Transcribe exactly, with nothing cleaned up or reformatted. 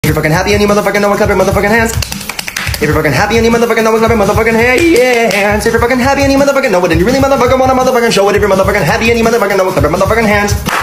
If you're fucking happy and you motherfucking know it, clap your motherfucking hands. If you're fucking happy and you motherfucking know it, clap your motherfucking hands. If you're fucking happy and you motherfucking know it, and you really motherfucking wanna motherfucking show it. If you're motherfucking happy and you motherfucking know it, clap your motherfucking hands.